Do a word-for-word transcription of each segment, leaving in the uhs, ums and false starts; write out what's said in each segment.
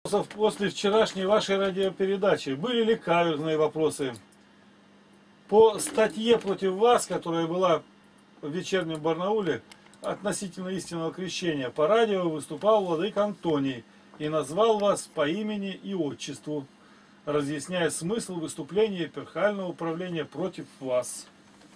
После вчерашней вашей радиопередачи были ли каверзные вопросы? По статье против вас, которая была в вечернем Барнауле относительно истинного крещения, по радио выступал владыка Антоний и назвал вас по имени и отчеству, разъясняя смысл выступления епархиального управления против вас.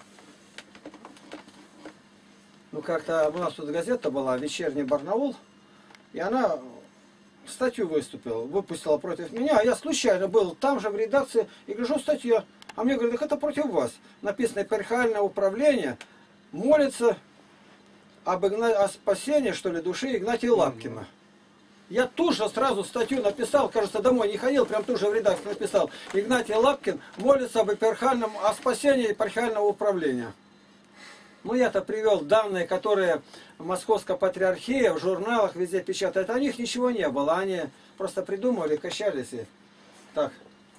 Ну, как-то у нас тут газета была «Вечерний Барнаул», и она статью выступила, выпустила против меня, а я случайно был там же в редакции и гляжу статья, а мне говорят, так это против вас. Написано «Епархиальное управление молится об игна... о спасении, что ли, души Игнатия Лапкина». Я тут же сразу статью написал, кажется, домой не ходил, прям тут же в редакции написал. Игнатий Лапкин молится об епархиальном, о спасении епархиального управления. Ну, я-то привел данные, которые Московская патриархия в журналах везде печатает. О них ничего не было. Они просто придумывали, качались. И... Так.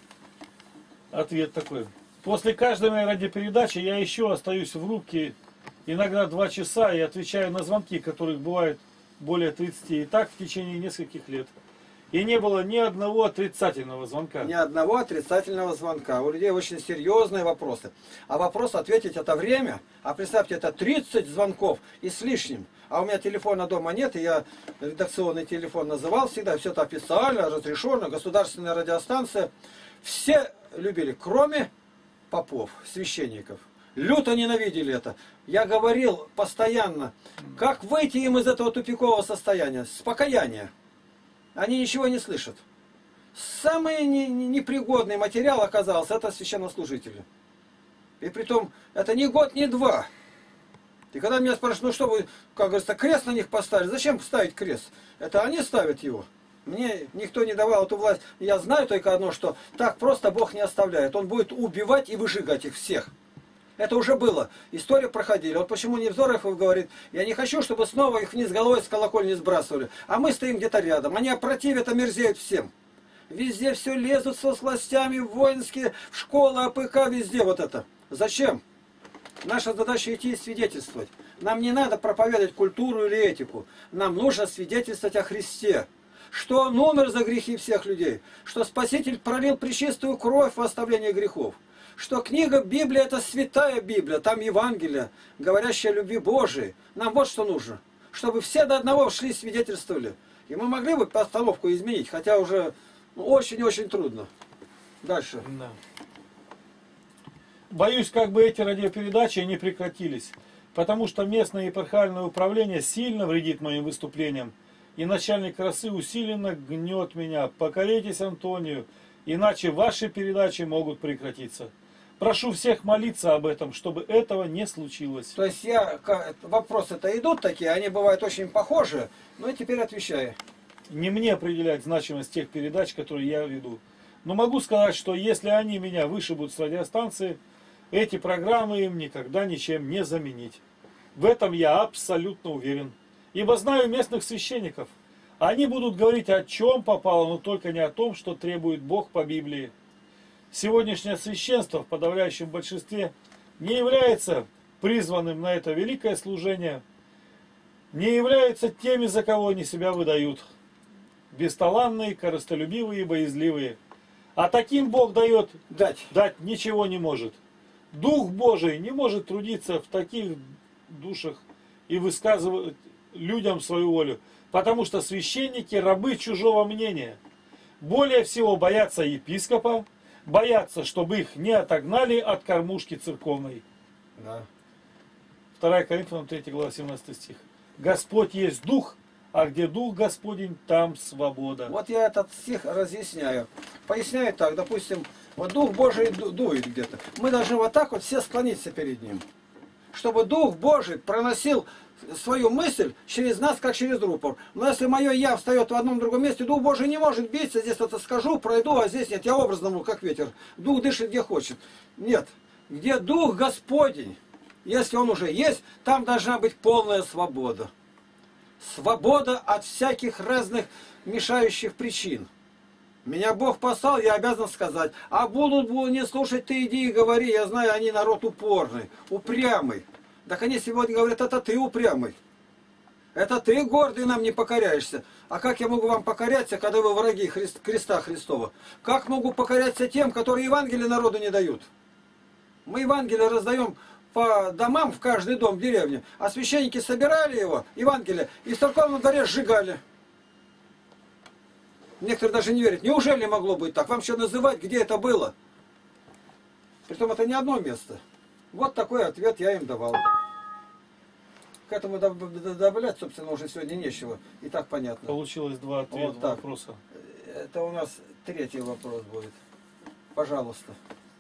Ответ такой. После каждой моей радиопередачи я еще остаюсь в рубке иногда два часа и отвечаю на звонки, которых бывает более тридцати. И так в течение нескольких лет. И не было ни одного отрицательного звонка. Ни одного отрицательного звонка. У людей очень серьезные вопросы. А вопрос ответить это время. А представьте, это тридцать звонков и с лишним. А у меня телефона дома нет, и я редакционный телефон называл всегда. Все это официально, разрешено, государственная радиостанция. Все любили, кроме попов, священников. Люто ненавидели это. Я говорил постоянно, как выйти им из этого тупикового состояния, с покаяния. Они ничего не слышат. Самый непригодный материал оказался, это священнослужители. И притом, это не год, не два. И когда меня спрашивают, ну что вы, как говорится, крест на них поставили, зачем ставить крест? Это они ставят его. Мне никто не давал эту власть. Я знаю только одно, что так просто Бог не оставляет. Он будет убивать и выжигать их всех. Это уже было. История проходили. Вот почему Невзоров говорит, я не хочу, чтобы снова их вниз головой с колокольни сбрасывали. А мы стоим где-то рядом. Они опротивят, омерзеют всем. Везде все лезут со властями, воинские, в школы, АПК, везде вот это. Зачем? Наша задача идти и свидетельствовать. Нам не надо проповедовать культуру или этику. Нам нужно свидетельствовать о Христе. Что Он умер за грехи всех людей. Что Спаситель пролил пречистую кровь в оставление грехов. Что книга Библия это святая Библия, там Евангелие, говорящее о любви Божией. Нам вот что нужно. Чтобы все до одного шли и свидетельствовали. И мы могли бы постановку изменить, хотя уже очень-очень трудно. Дальше. Да. Боюсь, как бы эти радиопередачи не прекратились, потому что местное епархиальное управление сильно вредит моим выступлениям, и начальник красы усиленно гнет меня. Покоритесь Антонию, иначе ваши передачи могут прекратиться. Прошу всех молиться об этом, чтобы этого не случилось. То есть я, вопросы-то идут такие, они бывают очень похожи, но и теперь отвечаю. Не мне определять значимость тех передач, которые я веду. Но могу сказать, что если они меня вышибут с радиостанции, эти программы им никогда ничем не заменить. В этом я абсолютно уверен. Ибо знаю местных священников. Они будут говорить о чем попало, но только не о том, что требует Бог по Библии. Сегодняшнее священство в подавляющем большинстве не является призванным на это великое служение, не являются теми, за кого они себя выдают. Бесталанные, корыстолюбивые и боязливые. А таким Бог дает дать. дать ничего не может. Дух Божий не может трудиться в таких душах и высказывать людям свою волю. Потому что священники рабы чужого мнения. Более всего боятся епископа, боятся, чтобы их не отогнали от кормушки церковной. Да. вторая Коринфянам третья глава семнадцатый стих. Господь есть Дух, а где Дух Господень, там свобода. Вот я этот стих разъясняю. Поясняю так, допустим, вот Дух Божий дует где-то. Мы должны вот так вот все склониться перед Ним. Чтобы Дух Божий проносил свою мысль через нас, как через рупор. Но если мое «я» встает в одном другом месте, Дух Божий не может биться. Здесь это скажу, пройду, а здесь нет. Я образному, как ветер. Дух дышит где хочет. Нет. Где Дух Господень, если Он уже есть, там должна быть полная свобода. Свобода от всяких разных мешающих причин. Меня Бог послал, я обязан сказать. А будут не слушать, ты иди и говори. Я знаю, они народ упорный, упрямый. Так они сегодня говорят, это ты упрямый. Это ты, гордый, нам не покоряешься. А как я могу вам покоряться, когда вы враги Христ, креста Христова? Как могу покоряться тем, которые Евангелие народу не дают? Мы Евангелие раздаем по домам в каждый дом в деревне, а священники собирали его, Евангелие, и в церковном дворе сжигали. Некоторые даже не верят. Неужели могло быть так? Вам что называть, где это было? Притом это не одно место. Вот такой ответ я им давал. К этому добавлять, собственно, уже сегодня нечего. И так понятно. Получилось два ответа, Вот так. вопроса. Это у нас третий вопрос будет. Пожалуйста.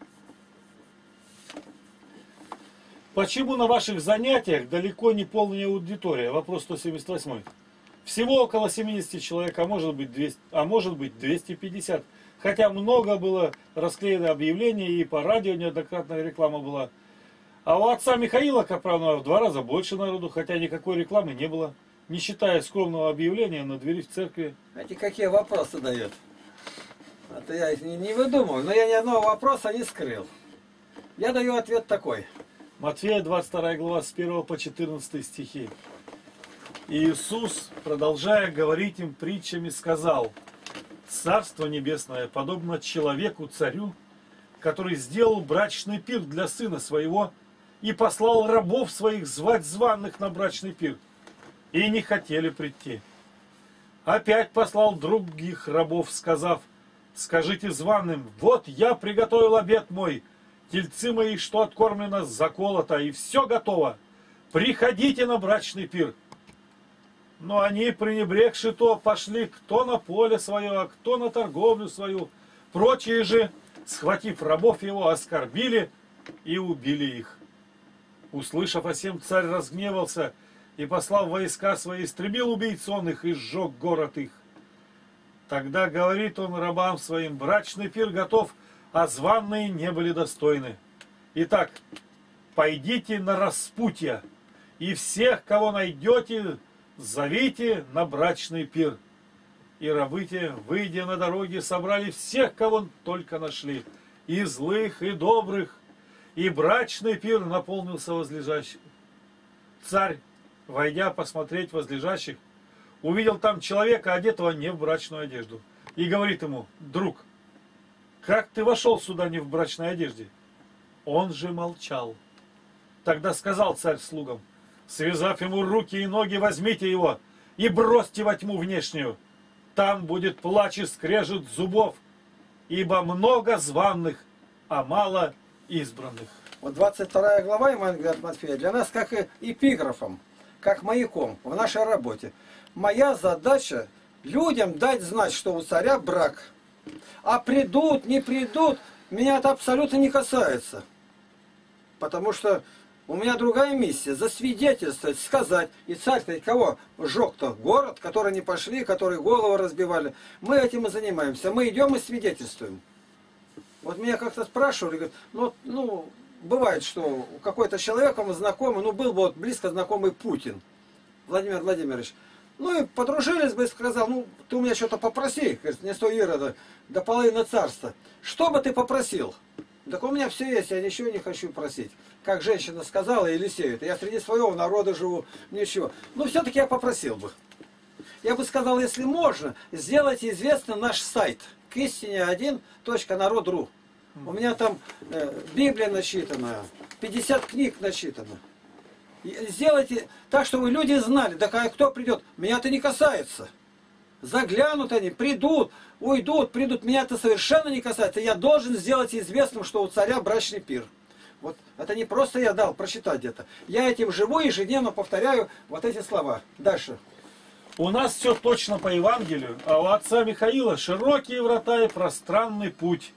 Почему на ваших занятиях далеко не полная аудитория? Вопрос сто семьдесят восемь. Всего около семидесяти человек, а может быть двести, а может быть двести пятьдесят. Хотя много было расклеено объявлений, и по радио неоднократная реклама была. А у отца Михаила Капранова в два раза больше народу, хотя никакой рекламы не было, не считая скромного объявления на двери в церкви. Эти какие вопросы дает? Это я их не, не выдумываю, но я ни одного вопроса не скрыл. Я даю ответ такой. Матфея двадцать вторая глава с первого по четырнадцатый стихи. Иисус, продолжая говорить им притчами, сказал: «Царство небесное подобно человеку-царю, который сделал брачный пир для сына своего и послал рабов своих звать званых на брачный пир, и не хотели прийти. Опять послал других рабов, сказав: скажите званым: вот я приготовил обед мой, тельцы мои, что откормлено, заколото, и все готово. Приходите на брачный пир». Но они, пренебрегши то, пошли кто на поле свое, а кто на торговлю свою. Прочие же, схватив рабов его, оскорбили и убили их. Услышав о сем, царь разгневался и, послав войска свои, истребил убийц он их и сжег город их. Тогда говорит он рабам своим: брачный пир готов, а званые не были достойны. Итак, пойдите на распутье, и всех, кого найдете, зовите на брачный пир. И рабы те, выйдя на дороги, собрали всех, кого только нашли, и злых, и добрых, и брачный пир наполнился возлежащих. Царь, войдя посмотреть возлежащих, увидел там человека, одетого не в брачную одежду, и говорит ему: друг, как ты вошел сюда не в брачной одежде? Он же молчал. Тогда сказал царь слугам: связав ему руки и ноги, возьмите его и бросьте во тьму внешнюю. Там будет плач и скрежет зубов, ибо много званых, а мало избранных. Вот двадцать вторая глава Евангелия от Матфея для нас как и эпиграфом, как маяком в нашей работе. Моя задача людям дать знать, что у царя брак. А придут, не придут, меня это абсолютно не касается. Потому что у меня другая миссия — засвидетельствовать, сказать. И царь-то кого сжег-то? Город, который не пошли, которые голову разбивали. Мы этим и занимаемся. Мы идем и свидетельствуем. Вот меня как-то спрашивали, говорят, ну, ну, бывает, что у какой-то человеком знакомый, ну, был бы вот близко знакомый Путин, Владимир Владимирович. Ну, и подружились бы, и сказал: ну, ты у меня что-то попроси, говорит, не сто Ирода, до половины царства. Что бы ты попросил? Так у меня все есть, я ничего не хочу просить. Как женщина сказала Елисею, я среди своего народа живу, ничего. Ну, все-таки я попросил бы. Я бы сказал, если можно, сделайте известным наш сайт к истине один точка народ точка ру. У меня там э, Библия начитана, пятьдесят книг начитано. Сделайте так, чтобы люди знали, да кто придет, меня это не касается. Заглянут они, придут, уйдут, придут, меня это совершенно не касается. Я должен сделать известным, что у царя брачный пир. Вот это не просто я дал прочитать где-то. Я этим живу, ежедневно повторяю вот эти слова. Дальше. У нас все точно по Евангелию, а у отца Михаила широкие врата и пространный путь.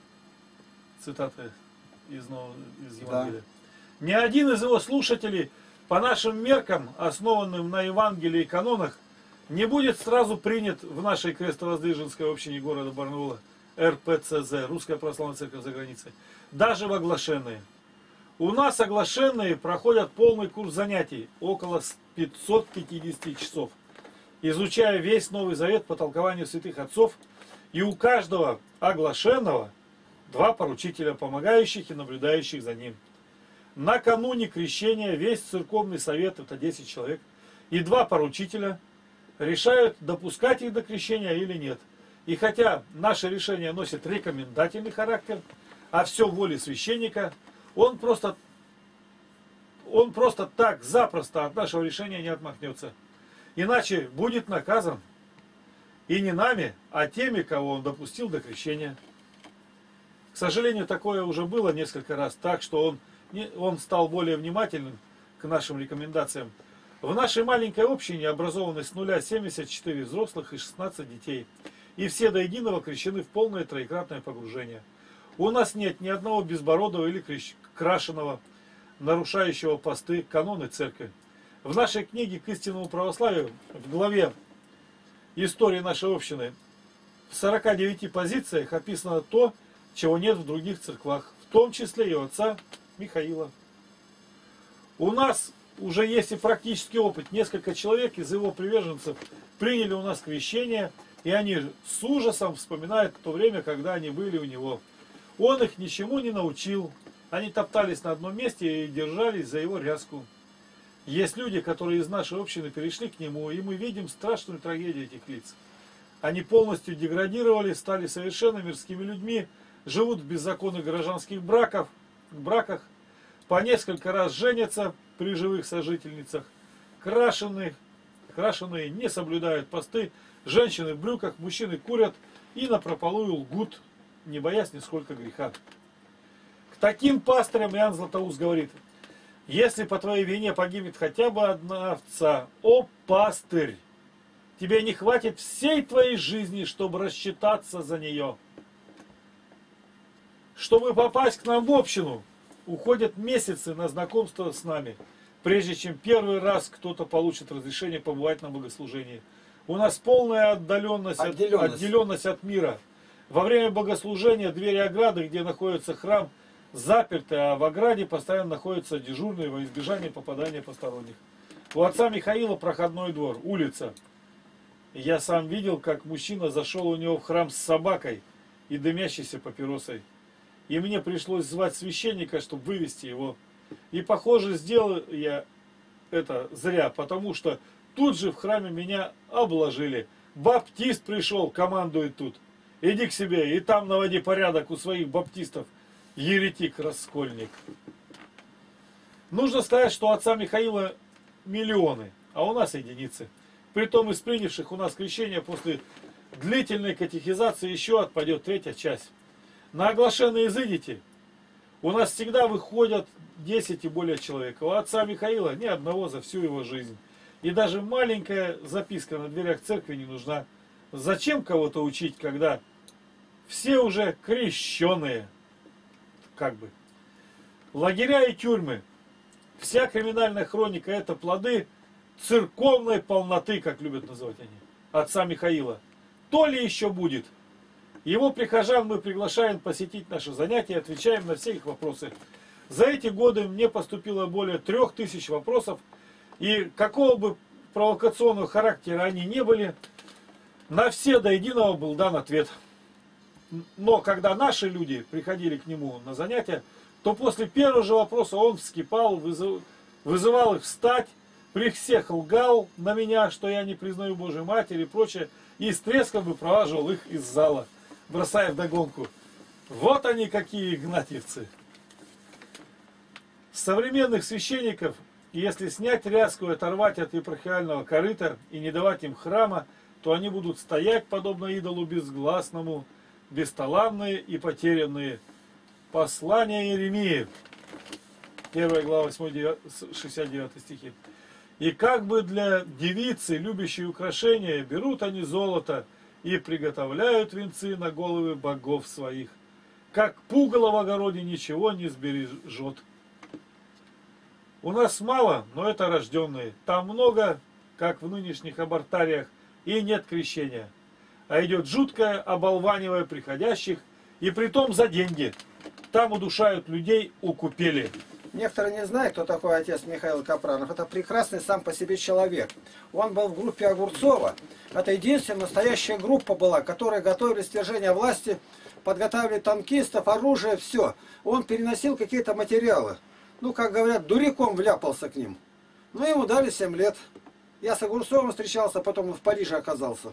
Цитата из, нового, из Евангелия. Да. Ни один из его слушателей, по нашим меркам, основанным на Евангелии и канонах, не будет сразу принят в нашей крестовоздвиженской общине города Барнаула, эр пэ цэ зэ, Русская Православная Церковь за границей, даже в оглашенные. У нас оглашенные проходят полный курс занятий, около пятисот пятидесяти часов, изучая весь Новый Завет по толкованию святых отцов, и у каждого оглашенного два поручителя, помогающих и наблюдающих за ним. Накануне крещения весь церковный совет, это десять человек, и два поручителя решают, допускать их до крещения или нет. И хотя наше решение носит рекомендательный характер, а все в воле священника, он просто, он просто так запросто от нашего решения не отмахнется. Иначе будет наказан и не нами, а теми, кого он допустил до крещения. К сожалению, такое уже было несколько раз, так что он, он стал более внимательным к нашим рекомендациям. В нашей маленькой общине образованы с нуля семьдесят четыре взрослых и шестнадцать детей. И все до единого крещены в полное троекратное погружение. У нас нет ни одного безбородого или крашеного, нарушающего посты, каноны церкви. В нашей книге «К истинному православию» в главе «Истории нашей общины» в сорока девяти позициях описано то, чего нет в других церквах, в том числе и у отца Михаила. У нас уже есть и практический опыт. Несколько человек из его приверженцев приняли у нас крещение, и они с ужасом вспоминают то время, когда они были у него. Он их ничему не научил. Они топтались на одном месте и держались за его ряску. Есть люди, которые из нашей общины перешли к нему, и мы видим страшную трагедию этих лиц. Они полностью деградировали, стали совершенно мирскими людьми, живут в беззаконных гражданских браков, браках, по несколько раз женятся при живых сожительницах, крашеные, крашеные не соблюдают посты, женщины в брюках, мужчины курят и напропалую лгут, не боясь нисколько греха. К таким пастырям Иоанн Златоуст говорит: если по твоей вине погибнет хотя бы одна овца, о пастырь, тебе не хватит всей твоей жизни, чтобы рассчитаться за нее. Чтобы попасть к нам в общину, уходят месяцы на знакомство с нами, прежде чем первый раз кто-то получит разрешение побывать на богослужении. У нас полная отдаленность, отделенность. От, отделенность от мира. Во время богослужения двери ограды, где находится храм, заперты, а в ограде постоянно находятся дежурные во избежание попадания посторонних. У отца Михаила проходной двор, улица. Я сам видел, как мужчина зашел у него в храм с собакой и дымящейся папиросой. И мне пришлось звать священника, чтобы вывести его. И, похоже, сделал я это зря, потому что тут же в храме меня обложили. Баптист пришел, командует тут. Иди к себе и там наводи порядок у своих баптистов. Еретик-раскольник. Нужно сказать, что у отца Михаила миллионы, а у нас единицы. Притом из принявших у нас крещение после длительной катехизации еще отпадет третья часть. На оглашенные изыдите у нас всегда выходят десять и более человек. У отца Михаила ни одного за всю его жизнь. И даже маленькая записка на дверях церкви не нужна. Зачем кого-то учить, когда все уже крещеные? Как бы. Лагеря и тюрьмы. Вся криминальная хроника — это плоды церковной полноты, как любят называть они, отца Михаила. То ли еще будет. Его прихожан мы приглашаем посетить наши занятия, отвечаем на все их вопросы. За эти годы мне поступило более трех тысяч вопросов, и какого бы провокационного характера они не были, на все до единого был дан ответ. Но когда наши люди приходили к нему на занятия, то после первого же вопроса он вскипал, вызыв, вызывал их встать, при всех лгал на меня, что я не признаю Божию Матерь и прочее, и с треском выпроваживал их из зала, бросая вдогонку: вот они какие игнатьевцы. Современных священников, если снять ряску и оторвать от епархиального корыта и не давать им храма, то они будут стоять, подобно идолу безгласному, бесталанные и потерянные. Послание Иеремии, первая глава, восьмой шестьдесят девятый стихи. И как бы для девицы, любящей украшения, берут они золото и приготовляют венцы на головы богов своих. Как пугало в огороде ничего не сбережет. У нас мало, но это рожденные. Там много, как в нынешних абортариях, и нет крещения. А идет жуткое оболванивание приходящих, и притом за деньги. Там удушают людей у купели. Некоторые не знают, кто такой отец Михаил Капранов. Это прекрасный сам по себе человек. Он был в группе Огурцова. Это единственная настоящая группа была, которая готовили свержение власти, подготавливали танкистов, оружие, все. Он переносил какие-то материалы. Ну, как говорят, дураком вляпался к ним. Ну, ему дали семь лет. Я с Огурцовым встречался, потом он в Париже оказался.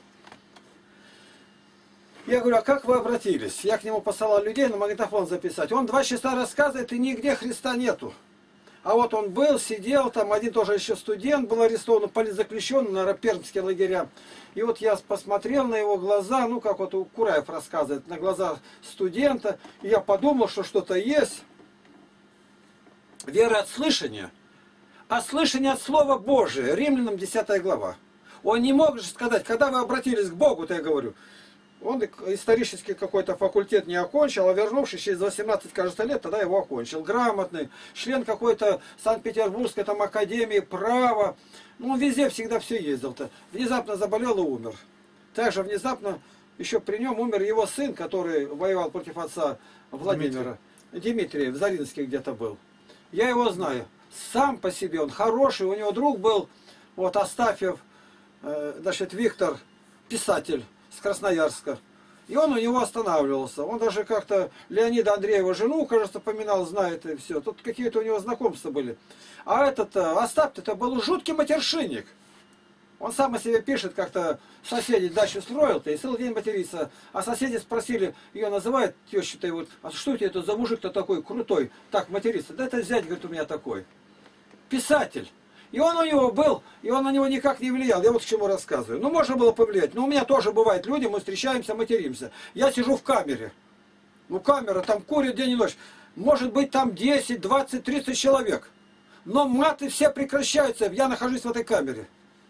Я говорю, а как вы обратились? Я к нему посылал людей на магнитофон записать. Он два часа рассказывает, и нигде Христа нету. А вот он был, сидел, там один тоже еще студент был арестован, политзаключенный на пермские лагеря. И вот я посмотрел на его глаза, ну как вот у Кураев рассказывает, на глаза студента. И я подумал, что что-то есть. Вера от слышания. А слышание от Слова Божия. Римлянам десятая глава. Он не мог же сказать, когда вы обратились к Богу, то я говорю. Он исторический какой-то факультет не окончил, а вернувшись через восемнадцать, кажется, лет, тогда его окончил. Грамотный, член какой-то Санкт-Петербургской там академии права. Ну, он везде всегда все ездил-то. Внезапно заболел и умер. Также внезапно, еще при нем умер его сын, который воевал против отца Владимира. Дмитрий, Дмитрий в Заринске где-то был. Я его знаю. Сам по себе он хороший. У него друг был, вот Астафьев, э, значит, Виктор, писатель с Красноярска. И он у него останавливался. Он даже как-то Леонида Андреева жену, кажется, поминал, знает и все. Тут какие-то у него знакомства были. А этот Остап-то был жуткий матершинник. Он сам о себе пишет, как-то соседи дачу строил-то и целый день матерится. А соседи спросили, ее называют тещу-то, вот, а что у тебя это за мужик-то такой крутой, так матерится? Да это зять, говорит, у меня такой. Писатель. И он у него был, и он на него никак не влиял. Я вот к чему рассказываю. Ну, можно было повлиять. Но у меня тоже бывает люди, мы встречаемся, материмся. Я сижу в камере. Ну, камера, там курят день и ночь. Может быть, там десять, двадцать, тридцать человек. Но маты все прекращаются. Я нахожусь в этой камере.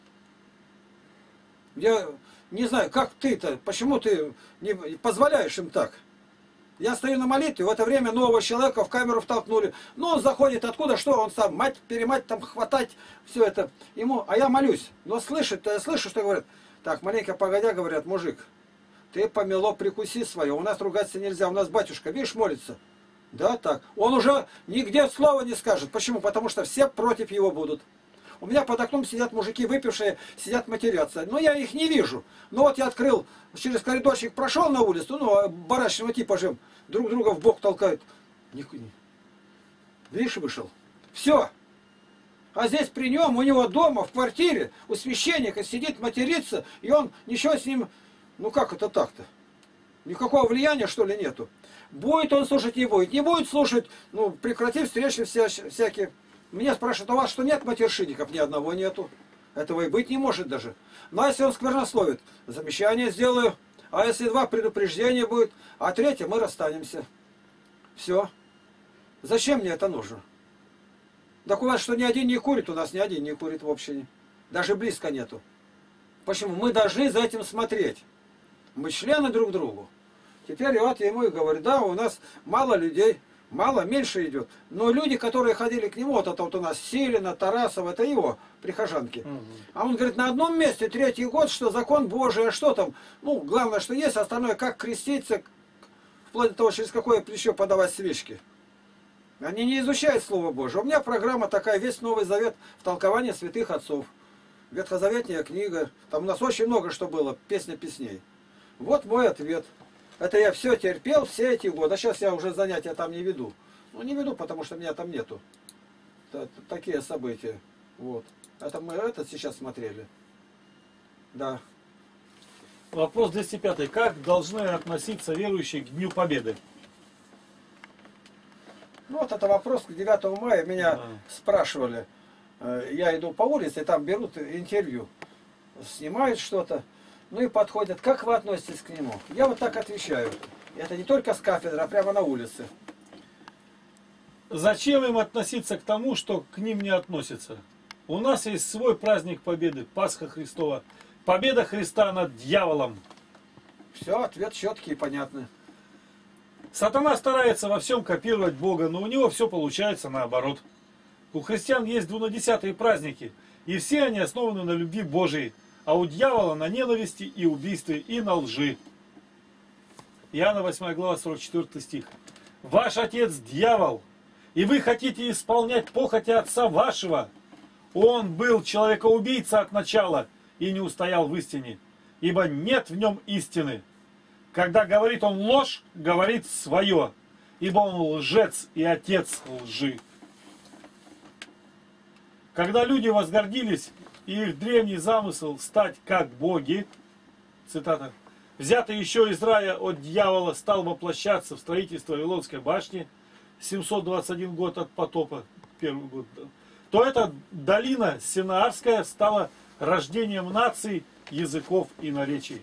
Я не знаю, как ты-то, почему ты не позволяешь им так? Я стою на молитве, в это время нового человека в камеру втолкнули. Ну, он заходит откуда, что он сам, мать, перемать, там, хватать, все это. Ему, а я молюсь. Но слышит, я слышу, что говорят. Так, маленько погодя, говорят, мужик, ты помело прикуси свое, у нас ругаться нельзя, у нас батюшка, видишь, молится. Да, так. Он уже нигде слова не скажет. Почему? Потому что все против его будут. У меня под окном сидят мужики выпившие, сидят матерятся. Но я их не вижу. Но вот я открыл, через коридорчик прошел на улицу, ну, барачного типа же, друг друга в бок толкают. Видишь, вышел. Все. А здесь при нем, у него дома, в квартире, у священника сидит, матерится, и он, ничего с ним, ну как это так-то? Никакого влияния, что ли, нету. Будет он слушать, не будет. Не будет слушать, ну, прекрати встречи вся, всякие. Меня спрашивают, у вас что, нет матершинников? Ни одного нету. Этого и быть не может даже. Но если он сквернословит, замечание сделаю. А если два, предупреждения будет. А третье, мы расстанемся. Все. Зачем мне это нужно? Так у вас что, ни один не курит? У нас ни один не курит в общине. Даже близко нету. Почему? Мы должны за этим смотреть. Мы члены друг другу. Теперь вот я ему и говорю, да, у нас мало людей. Мало, меньше идет. Но люди, которые ходили к нему, вот это вот у нас Силина, Тарасов, это его прихожанки. Угу. А он говорит, на одном месте третий год, что закон Божий, а что там? Ну, главное, что есть, остальное, как креститься, вплоть до того, через какое плечо подавать свечки. Они не изучают Слово Божие. У меня программа такая, весь Новый Завет в толковании святых отцов. Ветхозаветная книга. Там у нас очень много что было, песня песней. Вот мой ответ. Это я все терпел все эти годы. А сейчас я уже занятия там не веду. Ну, не веду, потому что меня там нету. Это, такие события. Вот. Это мы этот сейчас смотрели. Да. Вопрос двести пятый. Как должны относиться верующие к Дню Победы? Ну, вот это вопрос к девятому мая. Меня а. спрашивали. Я иду по улице, и там берут интервью. Снимают что-то. Ну и подходят, как вы относитесь к нему? Я вот так отвечаю. Это не только с кафедры, а прямо на улице. Зачем им относиться к тому, что к ним не относятся? У нас есть свой праздник Победы, Пасха Христова. Победа Христа над дьяволом. Все, ответ четкий и понятный. Сатана старается во всем копировать Бога, но у него все получается наоборот. У христиан есть двунадесятые праздники, и все они основаны на любви Божией. А у дьявола на ненависти и убийстве, и на лжи. Иоанна восьмая глава, сорок четвёртый стих. Ваш отец дьявол, и вы хотите исполнять похоти отца вашего. Он был человекоубийца от начала и не устоял в истине, ибо нет в нем истины. Когда говорит он ложь, говорит свое, ибо он лжец и отец лжи. Когда люди возгордились и их древний замысел стать как боги, цитата, взятый еще из рая от дьявола, стал воплощаться в строительство Вавилонской башни, семьсот двадцать один год от потопа, первый год, то эта долина Синаарская стала рождением наций, языков и наречий.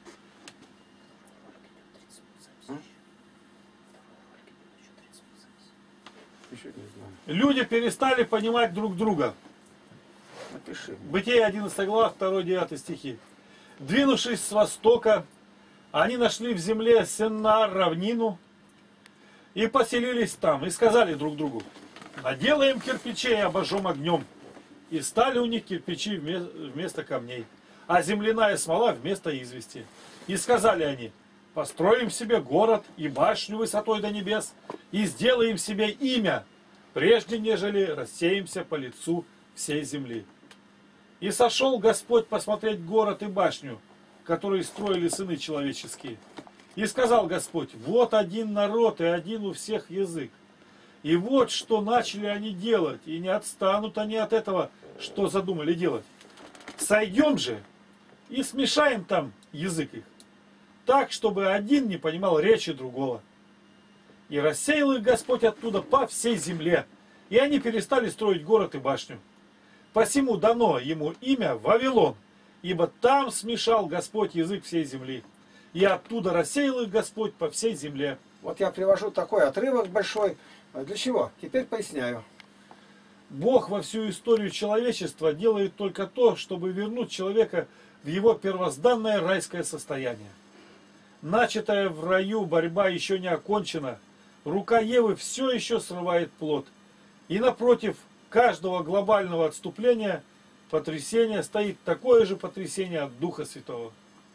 Люди перестали понимать друг друга. Напиши. Бытие одиннадцатая глава, второй-девятый стихи. Двинувшись с востока, они нашли в земле Сеннаар равнину и поселились там, и сказали друг другу: наделаем кирпичей и обожжем огнем. И стали у них кирпичи вместо камней, а земляная смола вместо извести. И сказали они: построим себе город и башню высотой до небес, и сделаем себе имя, прежде нежели рассеемся по лицу всей земли. И сошел Господь посмотреть город и башню, которые строили сыны человеческие. И сказал Господь: вот один народ и один у всех язык. И вот что начали они делать, и не отстанут они от этого, что задумали делать. Сойдем же и смешаем там язык их, так, чтобы один не понимал речи другого. И рассеял их Господь оттуда по всей земле, и они перестали строить город и башню. Посему дано ему имя Вавилон, ибо там смешал Господь язык всей земли, и оттуда рассеял их Господь по всей земле. Вот я привожу такой отрывок большой. Для чего? Теперь поясняю. Бог во всю историю человечества делает только то, чтобы вернуть человека в его первозданное райское состояние. Начатая в раю борьба еще не окончена. Рука Евы все еще срывает плод. И напротив каждого глобального отступления, потрясения, стоит такое же потрясение от Духа Святого.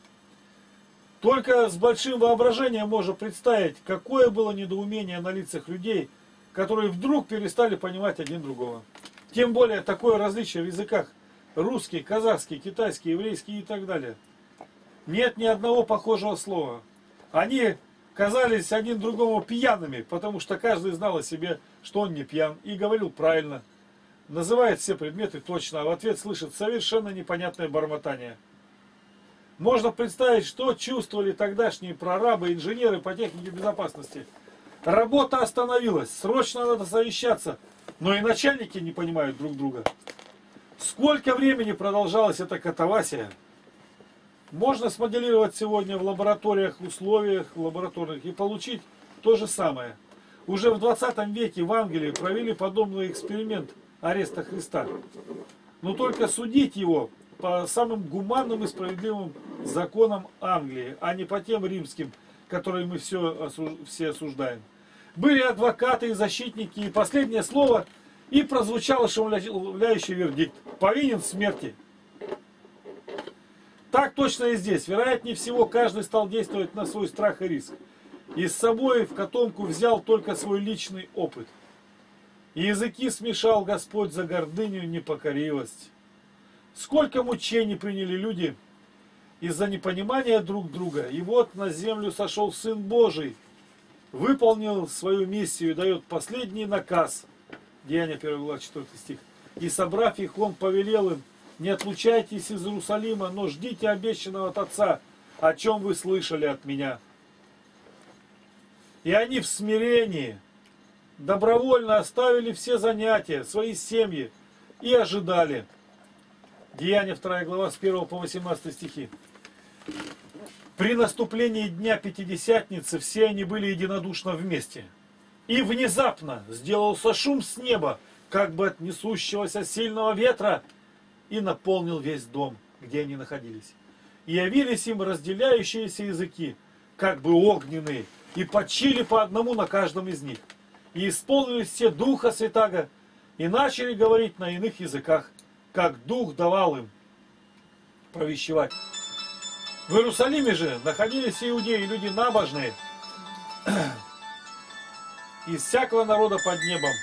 Только с большим воображением можно представить, какое было недоумение на лицах людей, которые вдруг перестали понимать один другого. Тем более такое различие в языках: русский, казахский, китайский, еврейский и так далее. Нет ни одного похожего слова. Они казались один другому пьяными, потому что каждый знал о себе, что он не пьян, и говорил правильно. Называет все предметы точно, а в ответ слышит совершенно непонятное бормотание. Можно представить, что чувствовали тогдашние прорабы, инженеры по технике безопасности. Работа остановилась, срочно надо совещаться, но и начальники не понимают друг друга. Сколько времени продолжалась эта катавасия? Можно смоделировать сегодня в лабораториях, условиях лабораторных и получить то же самое. Уже в двадцатом веке в Англии провели подобный эксперимент ареста Христа. Но только судить его по самым гуманным и справедливым законам Англии, а не по тем римским, которые мы все, все осуждаем. Были адвокаты и защитники, и последнее слово, и прозвучал ошеломляющий вердикт: повинен в смерти. Так точно и здесь. Вероятнее всего, каждый стал действовать на свой страх и риск. И с собой в котомку взял только свой личный опыт. И языки смешал Господь за гордыню и непокоривость. Сколько мучений приняли люди из-за непонимания друг друга. И вот на землю сошел Сын Божий, выполнил свою миссию и дает последний наказ. Деяния первая глава, четвёртый стих. И собрав их, он повелел им: не отлучайтесь из Иерусалима, но ждите обещанного от Отца, о чем вы слышали от меня. И они в смирении добровольно оставили все занятия, свои семьи и ожидали. Деяния вторая глава, с первого по восемнадцатый стихи. При наступлении дня Пятидесятницы все они были единодушно вместе. И внезапно сделался шум с неба, как бы от несущегося сильного ветра, и наполнил весь дом, где они находились. И явились им разделяющиеся языки, как бы огненные, и почили по одному на каждом из них. И исполнились все Духа Святаго, и начали говорить на иных языках, как Дух давал им провещевать. В Иерусалиме же находились иудеи, люди набожные, из всякого народа под небом.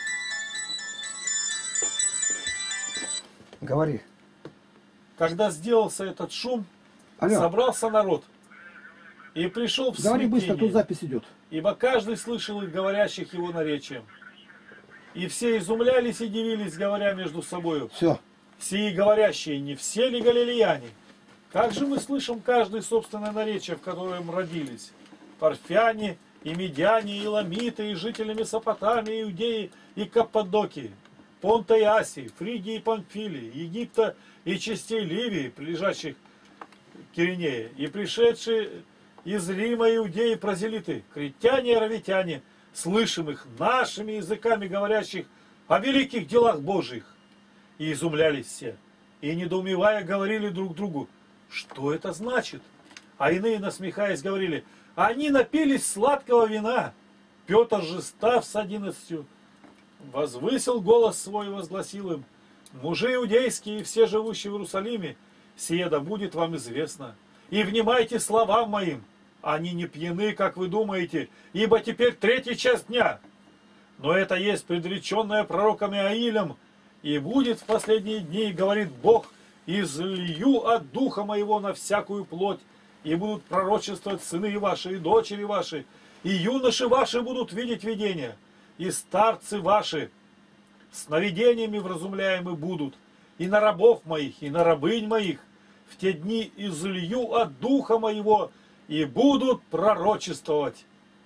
Говори. Когда сделался этот шум, Алло. собрался народ и пришел в Говори быстро, тут смятение, запись идет. ибо каждый слышал их, говорящих его наречием. И все изумлялись и дивились, говоря между собою: Все. сии говорящие, не все ли галилеяне? Как же мы слышим каждое собственное наречие, в котором родились? Парфяне, и медяне, и ламиты, и жители Месопотамии, Иудеи и Каппадокии, Понта и Асии, Фригии и Памфилии, Египта и частей Ливии, прилежащих к Киринее, и пришедшие из Рима иудеи прозелиты, критяне и аравитяне, слышимых нашими языками говорящих о великих делах Божьих. И изумлялись все, и недоумевая говорили друг другу, что это значит? А иные, насмехаясь, говорили, они напились сладкого вина. Петр же, став с одиннадцатью, возвысил голос свой и возгласил им, мужи иудейские и все живущие в Иерусалиме, сие да будет вам известно. И внимайте словам моим, они не пьяны, как вы думаете, ибо теперь третий час дня. Но это есть предреченное пророком Иаилем, и будет в последние дни, говорит Бог, излью от духа моего на всякую плоть, и будут пророчествовать сыны ваши и дочери ваши, и юноши ваши будут видеть видения, и старцы ваши сновидениями вразумляемы будут, и на рабов моих, и на рабынь моих в те дни излью от духа моего, и будут пророчествовать.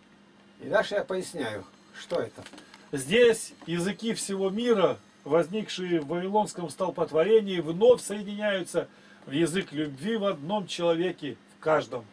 И дальше я поясняю, что это. Здесь языки всего мира, возникшие в Вавилонском столпотворении, вновь соединяются в язык любви в одном человеке, в каждом.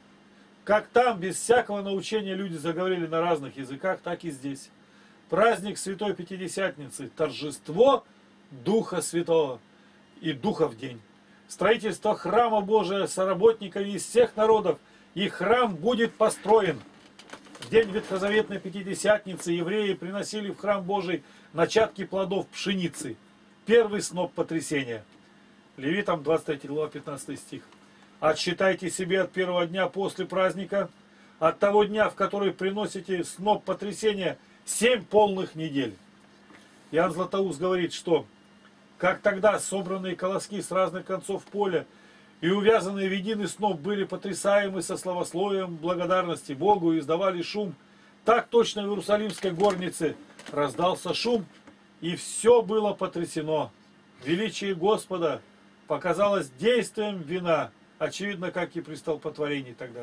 Как там, без всякого научения, люди заговорили на разных языках, так и здесь. Праздник Святой Пятидесятницы, торжество Духа Святого и Духа в день. Строительство храма Божия соработниками из всех народов, и храм будет построен. В день Ветхозаветной Пятидесятницы евреи приносили в храм Божий начатки плодов пшеницы, первый сноп потрясения. Левитам двадцать третья глава, пятнадцатый стих. Отсчитайте себе от первого дня после праздника, от того дня, в который приносите сноп потрясения, семь полных недель. Иоанн Златоуст говорит, что как тогда собранные колоски с разных концов поля и увязанные в единый сноп были потрясаемы со славословием благодарности Богу и издавали шум, так точно в Иерусалимской горнице раздался шум, и все было потрясено. Величие Господа показалось действием вина, очевидно, как и при столпотворении тогда.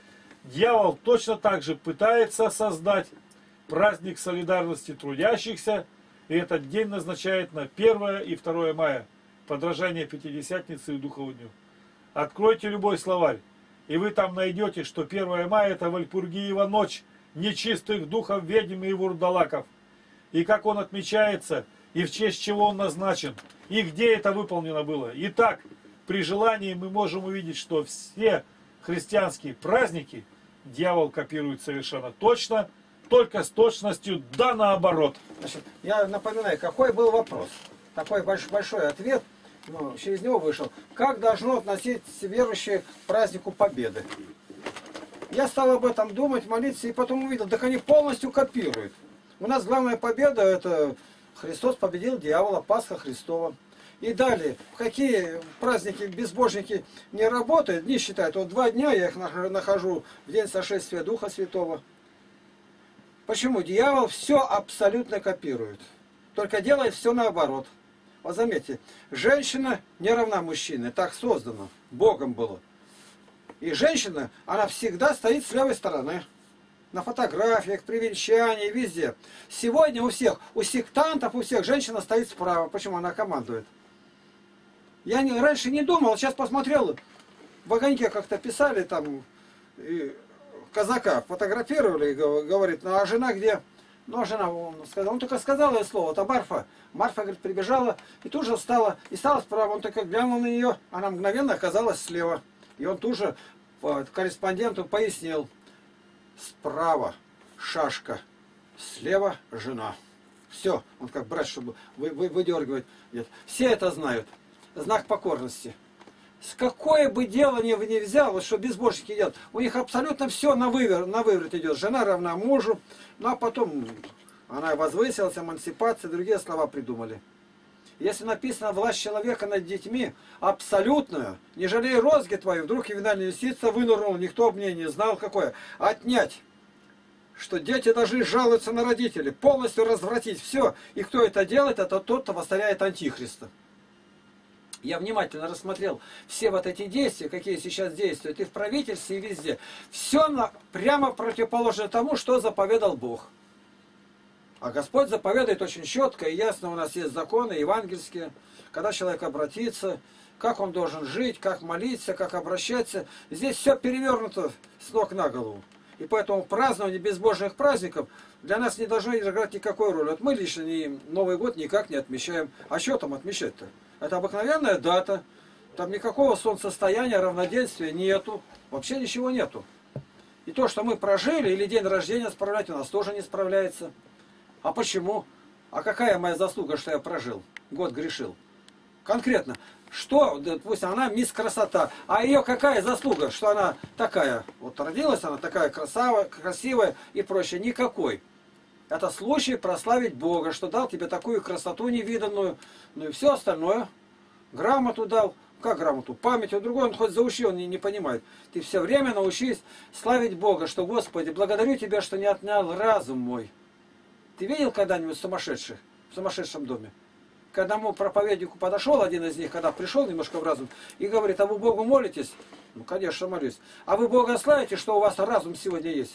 Дьявол точно так же пытается создать праздник солидарности трудящихся, и этот день назначает на первое и второе мая, подражание Пятидесятницы и Духову дню. Откройте любой словарь, и вы там найдете, что первое мая это Вальпургиева ночь нечистых духов, ведьм и вурдалаков. И как он отмечается, и в честь чего он назначен, и где это выполнено было. Итак, при желании мы можем увидеть, что все христианские праздники дьявол копирует совершенно точно, только с точностью да наоборот. Значит, я напоминаю, какой был вопрос. Такой большой, большой ответ, ну, через него вышел. Как должно относиться верующие к празднику Победы? Я стал об этом думать, молиться, и потом увидел, так они полностью копируют. У нас главная победа, это Христос победил дьявола, Пасха Христова. И далее, в какие праздники безбожники не работают, не считают. Вот два дня я их нахожу в день сошествия Духа Святого. Почему? Дьявол все абсолютно копирует. Только делает все наоборот. Вот заметьте, женщина не равна мужчине, так создано, Богом было. И женщина, она всегда стоит с левой стороны. На фотографиях, при венчании, везде. Сегодня у всех, у сектантов, у всех женщина стоит справа. Почему? Она командует. Я не, раньше не думал, сейчас посмотрел, в огоньке как-то писали там, и казака фотографировали, и говорит, ну а жена где? Ну а жена, он сказал, он только сказал ей слово, это Марфа. Марфа, говорит, прибежала и тут же встала, и стала справа, он только глянул на нее, она мгновенно оказалась слева. И он тут же корреспонденту пояснил, справа шашка, слева жена. Все, он как брать, чтобы вы, вы, выдергивать. Нет. Все это знают. Знак покорности. С какое бы дело ни, ни взял, вот что безбожники делают, у них абсолютно все на вывер, на выворот идет. Жена равна мужу, ну а потом она возвысилась, эмансипация, другие слова придумали. Если написано власть человека над детьми, абсолютную, не жалей розги твои, вдруг ювенальная юстиция вынырнула, никто об ней не знал, какое. Отнять, что дети должны жаловаться на родителей, полностью развратить все. И кто это делает, это тот, кто восставляет Антихриста. Я внимательно рассмотрел все вот эти действия, какие сейчас действуют, и в правительстве, и везде. Все на, прямо противоположно тому, что заповедал Бог. А Господь заповедует очень четко и ясно. У нас есть законы евангельские, когда человек обратится, как он должен жить, как молиться, как обращаться. Здесь все перевернуто с ног на голову. И поэтому празднование безбожных праздников для нас не должно играть никакой роли. Вот мы лично не, Новый год никак не отмечаем. А что там отмечать-то? Это обыкновенная дата. Там никакого солнцестояния, равноденствия нету. Вообще ничего нету. И то, что мы прожили, или день рождения справлять, у нас тоже не справляется. А почему? А какая моя заслуга, что я прожил? Год грешил. Конкретно. Что, допустим, она мисс красота, а ее какая заслуга, что она такая, вот родилась она такая красавая, красивая и прочее, никакой. Это случай прославить Бога, что дал тебе такую красоту невиданную, ну и все остальное. Грамоту дал, как грамоту? Память, у другой он хоть заучил, он не, не понимает. Ты все время научись славить Бога, что, Господи, благодарю Тебя, что не отнял разум мой. Ты видел когда-нибудь сумасшедших в сумасшедшем доме? К одному проповеднику подошел один из них, когда пришел немножко в разум, и говорит: а вы Богу молитесь? Ну, конечно, молюсь. А вы Бога славите, что у вас разум сегодня есть?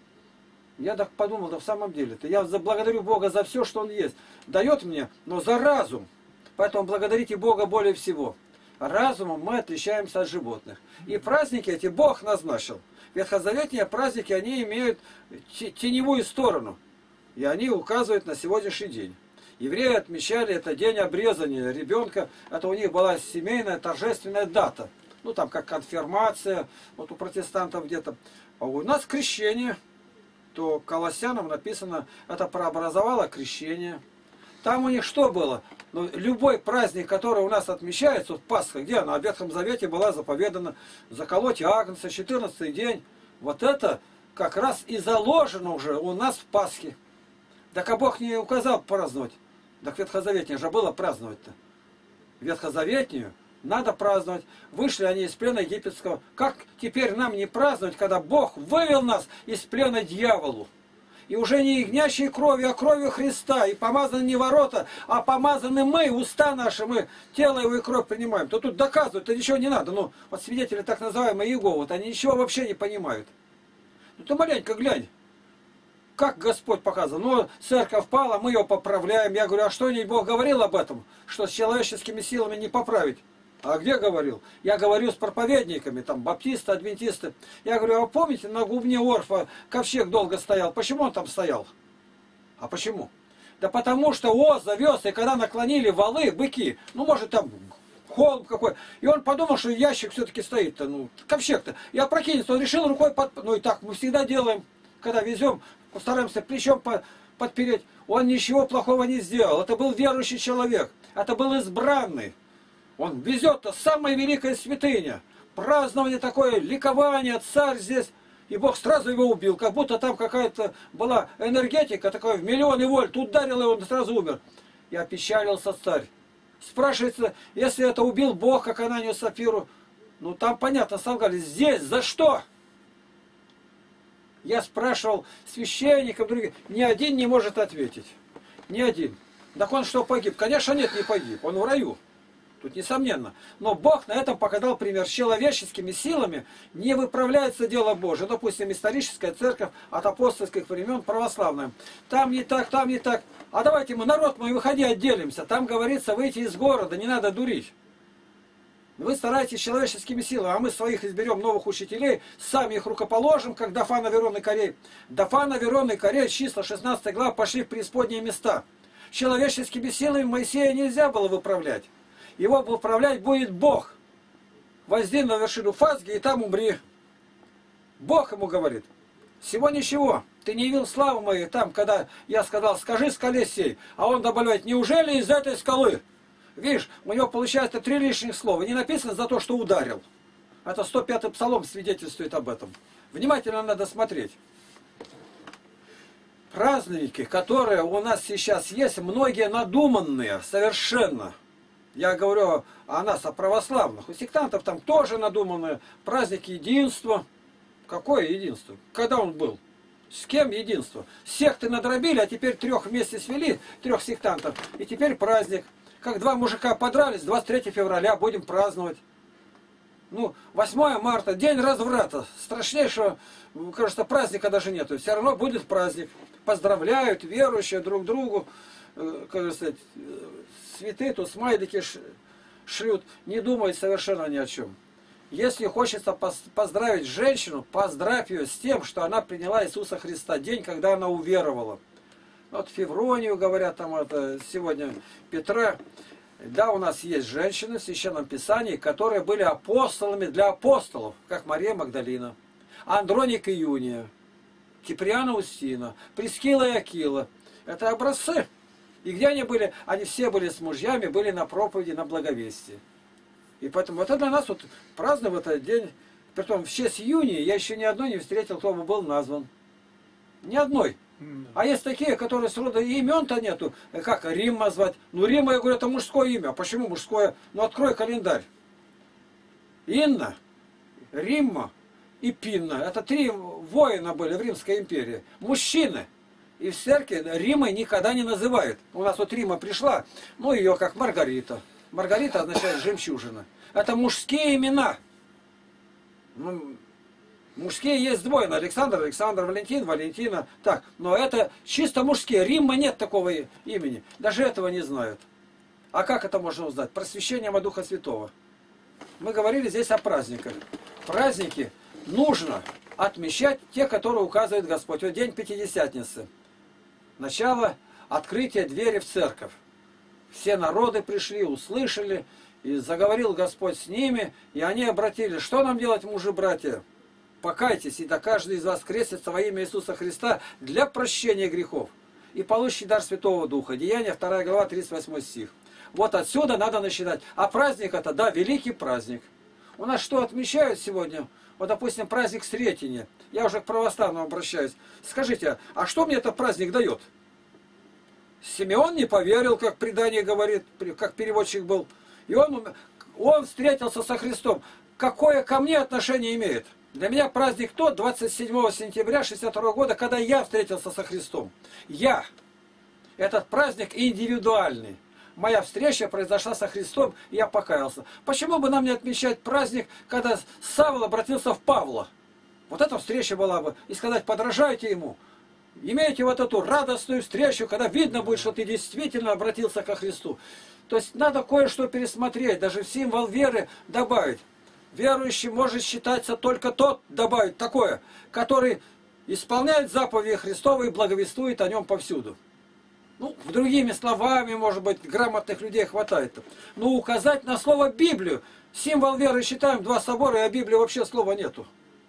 Я так подумал, да в самом деле-то. Я благодарю Бога за все, что Он есть. Дает мне, но за разум. Поэтому благодарите Бога более всего. Разумом мы отличаемся от животных. И праздники эти Бог назначил. Ветхозаветные праздники, они имеют теневую сторону. И они указывают на сегодняшний день. Евреи отмечали это день обрезания ребенка. Это у них была семейная торжественная дата. Ну там как конфирмация, вот у протестантов где-то. А у нас крещение. То Колоссянам написано, это прообразовало крещение. Там у них что было? Ну, любой праздник, который у нас отмечается, вот Пасха, где она? В Ветхом Завете была заповедана заколоть агнца, четырнадцатый день. Вот это как раз и заложено уже у нас в Пасхе. Так а Бог не указал праздновать. Так ветхозаветнее же было праздновать-то. Ветхозаветнюю надо праздновать. Вышли они из плена египетского. Как теперь нам не праздновать, когда Бог вывел нас из плена дьяволу? И уже не ягнящей кровью, а кровью Христа. И помазаны не ворота, а помазаны мы, уста наши, мы тело его и кровь принимаем. То тут доказывают, то ничего не надо. Ну, вот свидетели так называемые Иеговы, вот они ничего вообще не понимают. Ну ты маленько глянь. Как Господь показывал? Ну, церковь пала, мы ее поправляем. Я говорю, а что-нибудь Бог говорил об этом? Что с человеческими силами не поправить? А где говорил? Я говорю с проповедниками, там, баптисты, адвентисты. Я говорю, а вы помните, на губне Орфа ковчег долго стоял? Почему он там стоял? А почему? Да потому что Оз завез, и когда наклонили валы, быки, ну, может, там холм какой, и он подумал, что ящик все-таки стоит-то, ну, ковчег-то. И опрокинется, он решил рукой, под... ну, и так мы всегда делаем, когда везем, постараемся плечом подпереть. Он ничего плохого не сделал. Это был верующий человек. Это был избранный. Он везет-то самая великая святыня. Празднование такое, ликование, царь здесь. И Бог сразу его убил. Как будто там какая-то была энергетика, такая в миллионы вольт. Ударил его, он сразу умер. И опечалился царь. Спрашивается, если это убил Бог, как Ананию Сапфиру, ну там понятно, солгали. Здесь за что? Я спрашивал священников, других, ни один не может ответить. Ни один. Так он что, погиб? Конечно, нет, не погиб. Он в раю. Тут несомненно. Но Бог на этом показал пример. С человеческими силами не выправляется дело Божие. Допустим, историческая церковь от апостольских времен православная. Там не так, там не так. А давайте мы, народ мой, выходи, отделимся. Там говорится, выйти из города, не надо дурить. Вы стараетесь человеческими силами, а мы своих изберем новых учителей, сами их рукоположим, как Дафан, Аверон и Корей. Дафан, Аверон и Корей, числа шестнадцатая глава, пошли в преисподние места. Человеческими силами Моисея нельзя было выправлять. Его выправлять будет Бог. Возди на вершину Фазги и там умри. Бог ему говорит, всего ничего, ты не явил славу мою там, когда я сказал, скажи скале сей. А он добавляет, неужели из этой скалы? Видишь, у него получается три лишних слова. Не написано за то, что ударил. Это сто пятый псалом свидетельствует об этом. Внимательно надо смотреть. Праздники, которые у нас сейчас есть, многие надуманные совершенно. Я говорю о нас, о православных. У сектантов там тоже надуманные. Праздник единства. Какое единство? Когда он был? С кем единство? Секты надробили, а теперь трех вместе свели, трех сектантов. И теперь праздник. Как два мужика подрались, двадцать третьего февраля будем праздновать. Ну, восьмое марта, день разврата. Страшнейшего, кажется, праздника даже нету. Все равно будет праздник. Поздравляют верующие друг другу. Как сказать, цветы, тут смайлики шлют. Не думают совершенно ни о чем. Если хочется поздравить женщину, поздравь ее с тем, что она приняла Иисуса Христа. День, когда она уверовала. Вот Февронию, говорят, там это сегодня Петра. Да, у нас есть женщины в Священном Писании, которые были апостолами для апостолов, как Мария Магдалина, Андроник и Юния, Киприана Устина, Прискила и Акила. Это образцы. И где они были? Они все были с мужьями, были на проповеди, на благовестии. И поэтому это для нас вот праздновать в этот день. Притом в честь Юнии я еще ни одной не встретил, кто бы был назван. Ни одной. А есть такие, которые с рода имен-то нету. Как Римма звать? Ну, Римма, я говорю, это мужское имя. Почему мужское? Ну, открой календарь. Инна, Римма и Пинна. Это три воина были в Римской империи. Мужчины. И в церкви Риммой никогда не называют. У нас вот Римма пришла, ну, ее как Маргарита. Маргарита означает жемчужина. Это мужские имена. Ну, мужские есть двое. Александр, Александр, Валентин, Валентина. Так, но это чисто мужские. Римма нет такого имени. Даже этого не знают. А как это можно узнать? Просвещением от Духа Святого. Мы говорили здесь о праздниках. Праздники нужно отмечать те, которые указывает Господь. Вот день Пятидесятницы. Начало открытия двери в церковь. Все народы пришли, услышали, и заговорил Господь с ними, и они обратились. Что нам делать, мужи-братья? Покайтесь, и да каждый из вас крестится во имя Иисуса Христа для прощения грехов. И получите дар Святого Духа. Деяния вторая глава, тридцать восьмой стих. Вот отсюда надо начинать. А праздник это, да, великий праздник. У нас что отмечают сегодня? Вот, допустим, праздник Сретения. Я уже к православному обращаюсь. Скажите, а что мне этот праздник дает? Симеон не поверил, как предание говорит, как переводчик был. И он, он встретился со Христом. Какое ко мне отношение имеет? Для меня праздник тот, двадцать седьмого сентября шестьдесят второго года, когда я встретился со Христом. Я. Этот праздник индивидуальный. Моя встреча произошла со Христом, и я покаялся. Почему бы нам не отмечать праздник, когда Савл обратился в Павла? Вот эта встреча была бы. И сказать, подражайте ему. Имейте вот эту радостную встречу, когда видно будет, что ты действительно обратился ко Христу. То есть надо кое-что пересмотреть, даже в символ веры добавить. Верующий может считаться только тот, добавить такое, который исполняет заповеди Христовы и благовествует о нем повсюду. Ну, другими словами, может быть, грамотных людей хватает. Но указать на слово Библию. Символ веры считаем два собора, и о Библии вообще слова нету.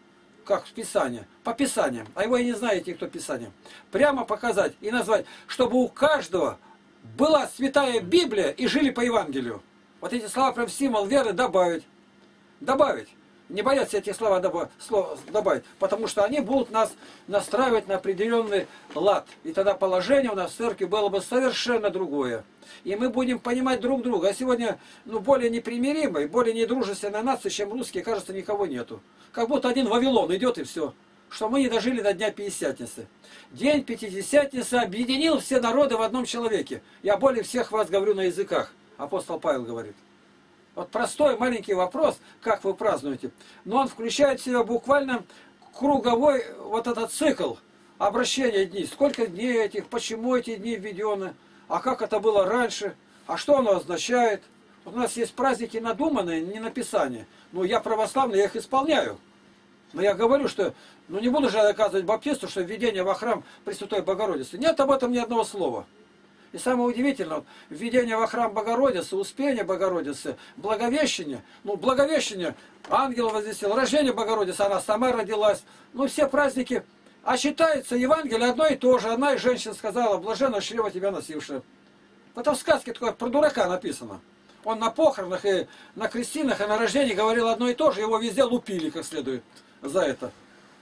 Как в Писании. По Писаниям. А его и не знаете, кто Писание. Прямо показать и назвать, чтобы у каждого была святая Библия и жили по Евангелию. Вот эти слова прям символ веры добавить. Добавить. Не бояться эти слова добавить, потому что они будут нас настраивать на определенный лад. И тогда положение у нас в церкви было бы совершенно другое. И мы будем понимать друг друга. А сегодня ну, более непримиримой, более недружественной нации, чем русские, кажется, никого нету. Как будто один Вавилон идет и все. Что мы не дожили до Дня Пятидесятницы. День Пятидесятницы объединил все народы в одном человеке. Я более всех вас говорю на языках. Апостол Павел говорит. Вот простой маленький вопрос, как вы празднуете. Но он включает в себя буквально круговой вот этот цикл обращения дней. Сколько дней этих, почему эти дни введены, а как это было раньше, а что оно означает. Вот у нас есть праздники надуманные, не написание. Ну, я православный, я их исполняю. Но я говорю, что, ну не буду же доказывать баптисту, что введение во храм Пресвятой Богородицы. Нет об этом ни одного слова. И самое удивительное, введение во храм Богородицы, Успение Богородицы, Благовещение. Ну, Благовещение, ангел возвестил, рождение Богородицы, она сама родилась. Ну, все праздники. А считается Евангелие одно и то же. Одна из женщин сказала, блаженно чрево тебя носившее. Это в сказке такое про дурака написано. Он на похоронах и на крестинах, и на рождении говорил одно и то же, его везде лупили как следует за это.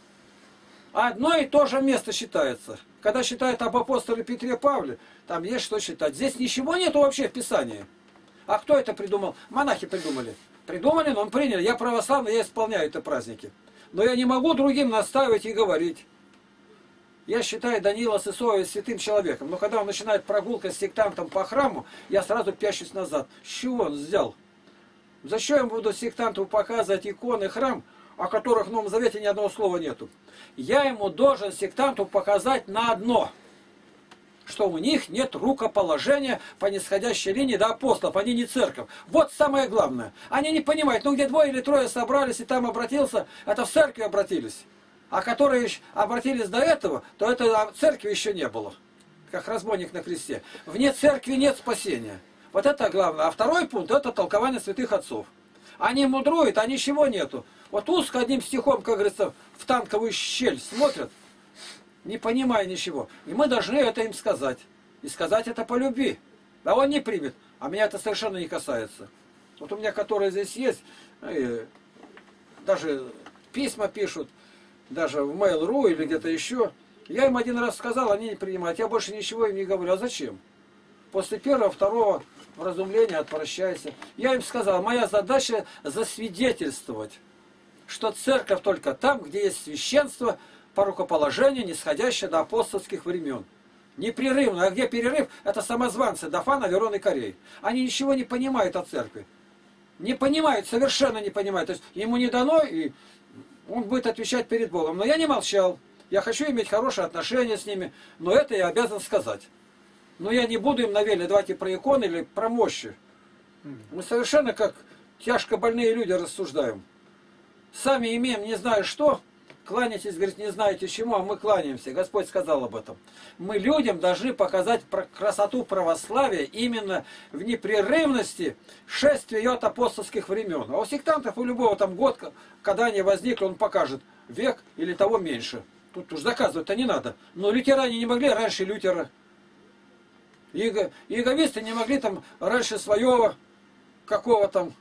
Одно и то же место считается. Когда считают об апостоле Петре Павле, там есть что считать. Здесь ничего нету вообще в Писании. А кто это придумал? Монахи придумали. Придумали, но он принял. Я православный, я исполняю эти праздники. Но я не могу другим настаивать и говорить. Я считаю Даниила Сысоева святым человеком. Но когда он начинает прогулка с сектантом по храму, я сразу пячусь назад. С чего он взял? Зачем я буду сектанту показывать иконы, храм, о которых в Новом Завете ни одного слова нету? Я ему должен, сектанту, показать на одно, что у них нет рукоположения по нисходящей линии до апостолов, они не церковь. Вот самое главное. Они не понимают, ну где двое или трое собрались и там обратился, это в церкви обратились. А которые обратились до этого, то это церкви еще не было. Как разбойник на кресте. Вне церкви нет спасения. Вот это главное. А второй пункт, это толкование святых отцов. Они мудруют, а ничего нету. Вот узко одним стихом, как говорится, в танковую щель смотрят, не понимая ничего. И мы должны это им сказать. И сказать это по любви. А он не примет. А меня это совершенно не касается. Вот у меня, которые здесь есть, даже письма пишут, даже в Mail точка ру или где-то еще. Я им один раз сказал, они не принимают. Я больше ничего им не говорю. А зачем? После первого, второго вразумления отвращайся. Я им сказал, моя задача засвидетельствовать, что церковь только там, где есть священство по рукоположению, нисходящее до апостольских времен. Непрерывно. А где перерыв? Это самозванцы Дафан, Аверон и Корей. Они ничего не понимают о церкви. Не понимают, совершенно не понимают. То есть ему не дано, и он будет отвечать перед Богом. Но я не молчал. Я хочу иметь хорошие отношения с ними, но это я обязан сказать. Но я не буду им навели, давайте про иконы или про мощи. Мы совершенно как тяжко больные люди рассуждаем. Сами имеем не знаю что, кланяйтесь, говорит, не знаете чему, а мы кланяемся. Господь сказал об этом. Мы людям должны показать красоту православия именно в непрерывности шествия от апостольских времен. А у сектантов у любого там год, когда они возникли, он покажет век или того меньше. Тут уж доказывать-то не надо. Но лютеране не могли раньше Лютера. Иго, иеговисты не могли там раньше своего какого там.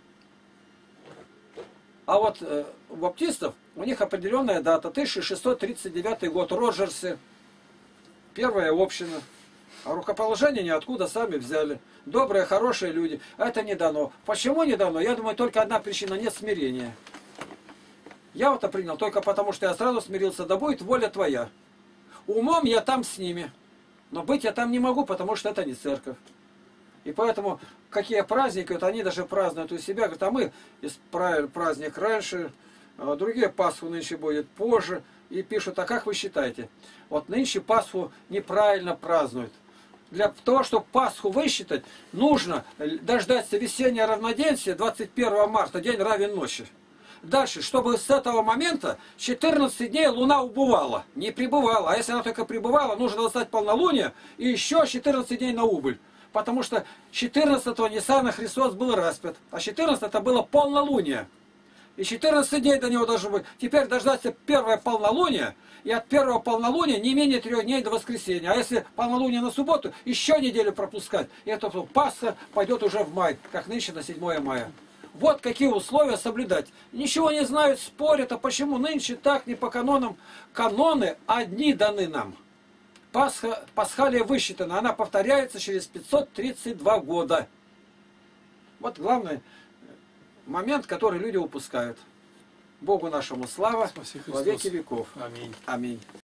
А вот э, у баптистов у них определенная дата, тысяча шестьсот тридцать девятый год, Роджерсы, первая община. А рукоположение ниоткуда сами взяли. Добрые, хорошие люди. Это не дано. Почему не дано? Я думаю, только одна причина, нет смирения. Я вот это принял только потому, что я сразу смирился, да будет воля твоя. Умом я там с ними. Но быть я там не могу, потому что это не церковь. И поэтому, какие праздники, вот они даже празднуют у себя, говорят, а мы исправили праздник раньше, а другие Пасху нынче будет позже. И пишут, а как вы считаете? Вот нынче Пасху неправильно празднуют. Для того, чтобы Пасху высчитать, нужно дождаться весеннего равноденствия двадцать первого марта, день равен ночи. Дальше, чтобы с этого момента четырнадцать дней Луна убывала, не пребывала. А если она только пребывала, нужно достать полнолуние и еще четырнадцать дней на убыль. Потому что четырнадцатого Ниссана Христос был распят, а четырнадцатое это было полнолуние. И четырнадцать дней до него должно быть. Теперь дождаться первое полнолуние, и от первого полнолуния не менее трех дней до воскресенья. А если полнолуние на субботу, еще неделю пропускать. И это Пасха пойдет уже в май, как нынче на седьмое мая. Вот какие условия соблюдать. Ничего не знают, спорят, а почему нынче так, не по канонам. Каноны одни даны нам. Пасха, пасхалия высчитана, она повторяется через пятьсот тридцать два года. Вот главный момент, который люди упускают. Богу нашему слава во веки веков. Аминь. Аминь.